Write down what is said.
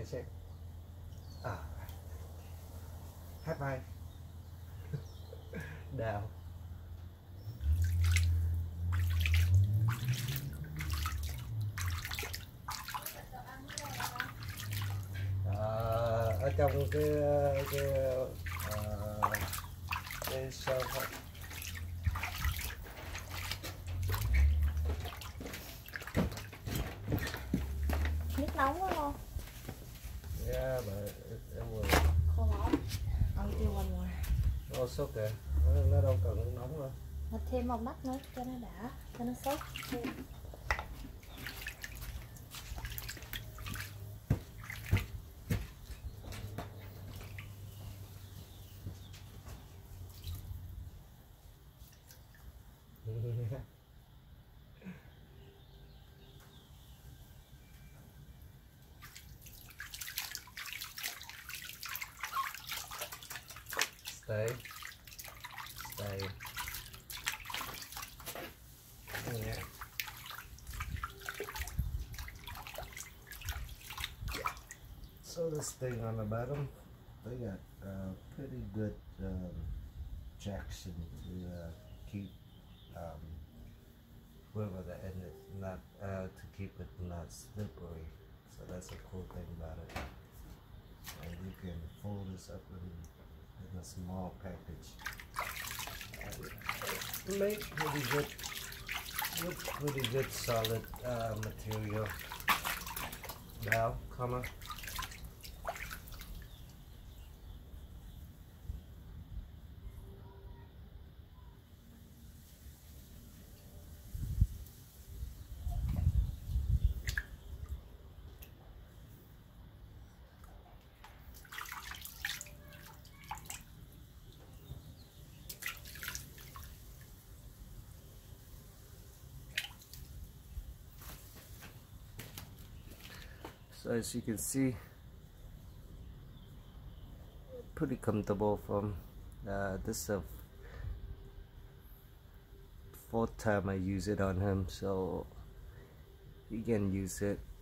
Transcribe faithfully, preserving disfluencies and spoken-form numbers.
check, check. Ah, high five. Down. À, ở trong cái cái uh, cái sofa. Nước nóng quá không? Yeah, but it, it will. Khô lắm. Ăn tiêu one more. Oh, it's okay. Nó, nó đâu cần nước nóng đâu. Mà thêm một mắt nữa cho nó đã, cho nó sốt. Stay. Stay. Yeah. So this thing on the bottom, they got uh, pretty good um, traction to uh, keep um, whoever the end is not uh, to keep it not slippery. So that's a cool thing about it. And you can fold this up in, in a small package. And make pretty good, with pretty good solid uh, material. Now, come on. So as you can see, pretty comfortable from uh, this is the fourth time I use it on him, so you can use it